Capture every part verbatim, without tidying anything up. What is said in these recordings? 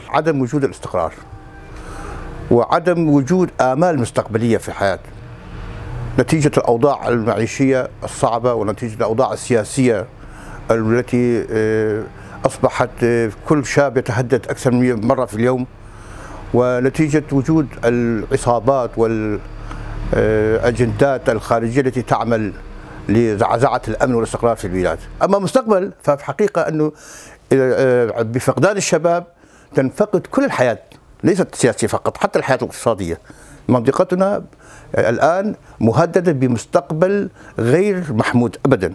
عدم وجود الاستقرار وعدم وجود آمال مستقبلية في الحياة نتيجة الأوضاع المعيشية الصعبة ونتيجة الأوضاع السياسية التي أصبحت كل شاب يتهدد أكثر من مرة في اليوم، ونتيجة وجود العصابات والأجندات الخارجية التي تعمل لزعزعة الأمن والاستقرار في البلاد. أما مستقبل ففي حقيقة أنه بفقدان الشباب تنفقد كل الحياة، ليست السياسية فقط، حتى الحياة الاقتصادية. منطقتنا الآن مهددة بمستقبل غير محمود أبدا.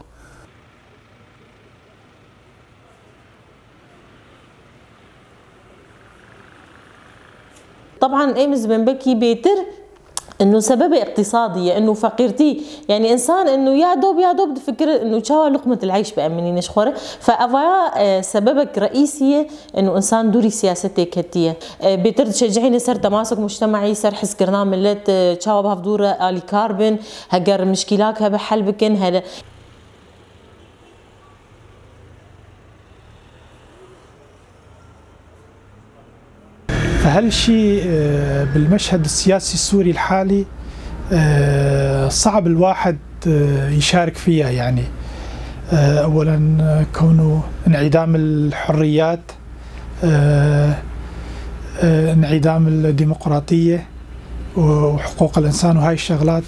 طبعا ايمز بن بكي بيتر انه سبب اقتصادي، انه فقيرتي، يعني انسان انه يا دوب يا دوب تفكر انه شاوى لقمه العيش بامنين شخوره، فافا سببك رئيسيه انه انسان دوري سياستي كتيه. بيتر تشجعيني سر تماسك مجتمعي، سر حس كرنا ملت شاوى بها فدوره الي كاربن هجر مشكلاتها بحل بكن هذا. فهالشيء بالمشهد السياسي السوري الحالي صعب الواحد يشارك فيها، يعني اولا كونه انعدام الحريات، انعدام الديمقراطيه وحقوق الانسان وهاي الشغلات،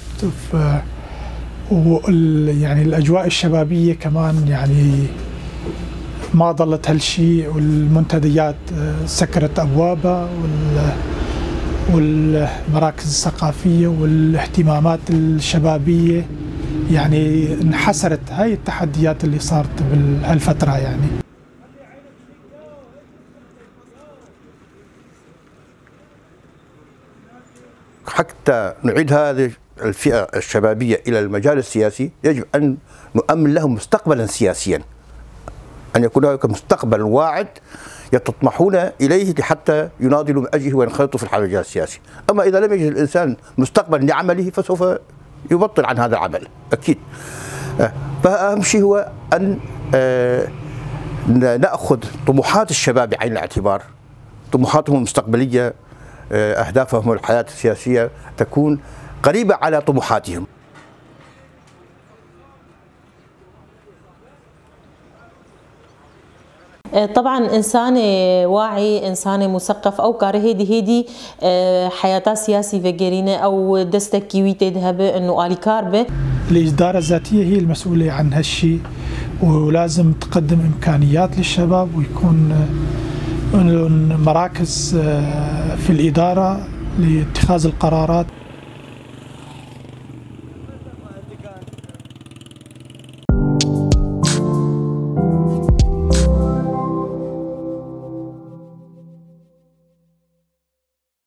يعني الاجواء الشبابيه كمان يعني ما ضلت هالشيء، والمنتديات سكرت ابوابها، والمراكز الثقافيه والاهتمامات الشبابيه يعني انحسرت. هاي التحديات اللي صارت بهالفتره يعني. حتى نعيد هذه الفئه الشبابيه الى المجال السياسي يجب ان نؤمن لهم مستقبلا سياسيا، أن يكون هناك مستقبل واعد يتطمحون إليه حتى يناضلوا من أجله وينخرطوا في المجال السياسي. أما إذا لم يجد الإنسان مستقبل لعمله فسوف يبطل عن هذا العمل أكيد. فأهم شيء هو أن نأخذ طموحات الشباب بعين الاعتبار، طموحاتهم المستقبلية، أهدافهم الحياة السياسية تكون قريبة على طموحاتهم. طبعا انسان واعي، انسان مثقف او كاره هيدي هيدي حياتها سياسي فجرينه او دستك كيويتي ذهب انه الي كاربه. الاداره الذاتيه هي المسؤوله عن هالشيء، ولازم تقدم امكانيات للشباب ويكون مراكز في الاداره لاتخاذ القرارات.